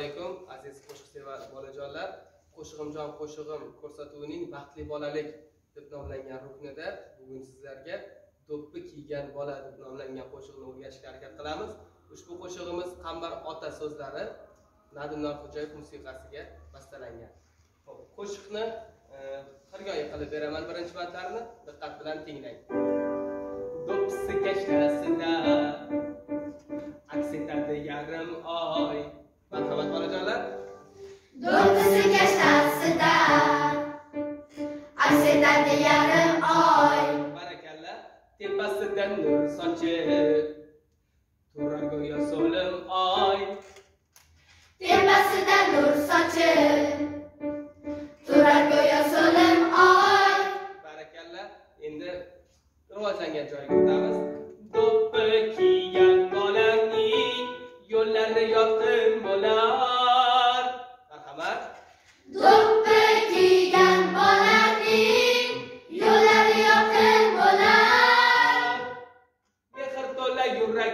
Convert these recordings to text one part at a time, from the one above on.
alaykum aziz qo'shiqsevar bolajonlar. Qo'shig'imjon qo'shig'im ko'rsatuvining vaqtli bolalik deb nomlangan ruknida bugun sizlarga do'ppi kiygan bola deb nomlangan qo'shiqni o'rganishga harakat qilamiz. Ushbu qo'shig'imiz Qambar ota so'zlari, Nadim Norxo'jayev musiqasiga bastalangan. Qo'shiqni xirgoyi qilib beraman birinchi bandlarini, diqqat bilan tinglang. Do'ppisi kashtasida aks etadi yarim oy. Marhamat bolajonlar. Do'ppisi kashtasida aks etadi yarim oy. Barakalla. Tepasidan nur sochib turar go'yo so'lim oy. Tepasidan nur sochib turar go'yo so'lim oy. Barakalla. Endi rivojlangan joyga o'tamiz. Do'ppi kiygan bolaning yo'llari yorqin bo'lar. Marhamat. Do'ppi kiygan bolaning yo'llari yorqin bo'lar. Mehr to'la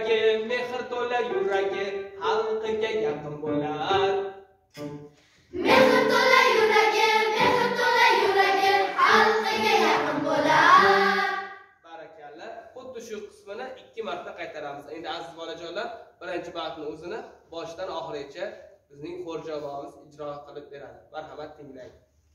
yuragi xalqiga yaqin bo'lar. Mehr to'la yuragi xalqiga yaqin bo'lar. Barakalla. Xuddi shu qismini 2 marta qaytaramiz. Endi aziz bolajonlar, birinchi bandni o'zini boshidan oxirigacha bizning xo'rjobomiz ijro qilib beradi. Marhamat tinglang.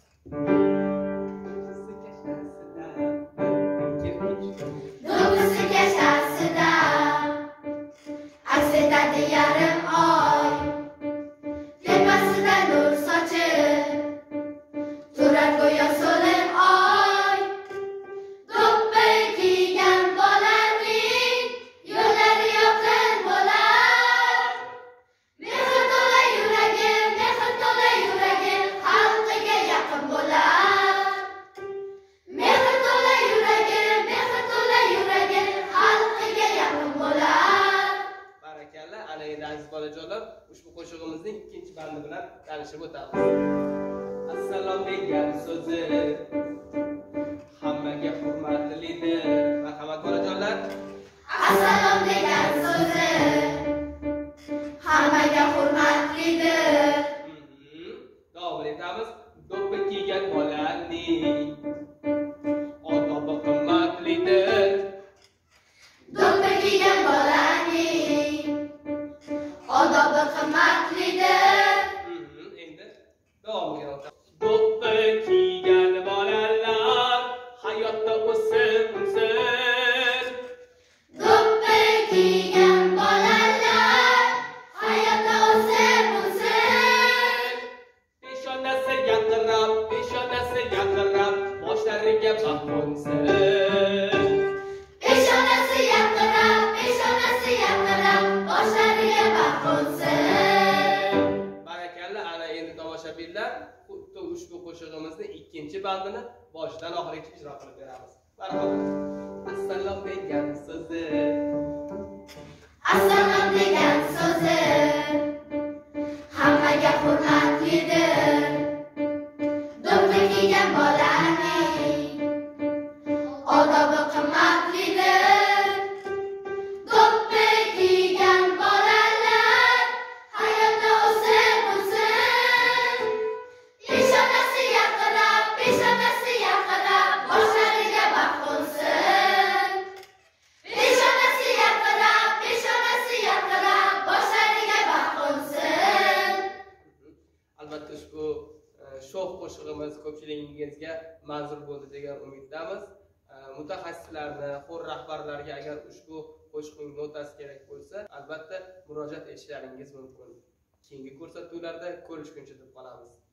Do'ppisi kashtasida aks etadi yarim oy. Tepasida nur sochib turar go'yo so'lim oy. Do'ppi kiygan bolaning yo'llari yorqin bo'lar. Mehr to'la yuragi xalqiga yaqin bo'lar. Mehr to'la yuragi xalqiga yaqin bo'lar. Barakalla. Ana endi aziz bolajonlar, ushbu qo'shig'imizning ikkinchi bandi bilan tanishib o'tamiz. Assalom degan so'zi hammaga hurmatlidir. Marhamat bolajonlar. Assalom degan so'zi hammaga hurmatlidir. Davom etamiz. Do'ppi kiygan bolaning odobi qimmatlidir. Do'ppi kiygan bolaning odobi qimmatlidir. Endi davomiga o'tamiz. Do'ppi kiygan bolalar hayotda o'sib unsiz. Do'ppi kiygan bolalar hayotda o'sib unsiz. Peshonasi yaqinroq, boshlariga mahmonsiz. Peshonasi yaqinroq, boshlariga mahmonsiz. Barakalla. Ana endi tomoshabinlar, xuddi ushbu qo'shig'imizni ikkinchi bandini boshidan oxirigacha ijro qilib beramiz. Marhamat. Assalom degan so'zi Assalom degan so'zi hammaga hurmatlidir. Do'ppi kiygan bolaning odobi qimmatlidir. Do'ppi kiygan bolalar hayotda o'sib unsiz. Peshonasi yaqinroq, boshlariga mahmonsiz. Peshonasi yaqinroq, boshlariga mahmonsiz. Albatta ushbu sho'x qo'shig'imiz ko'pchiligingizga manzur bo'ldi degan umiddamiz. Mutaxassislarni, xor rahbarlarga agar ushbu qo'shiqning notasi kerak bo'lsa, albatta murojaat etishlaringiz mumkin. Keyingi ko'rsatuvlarda ko'rishguncha deb qolamiz.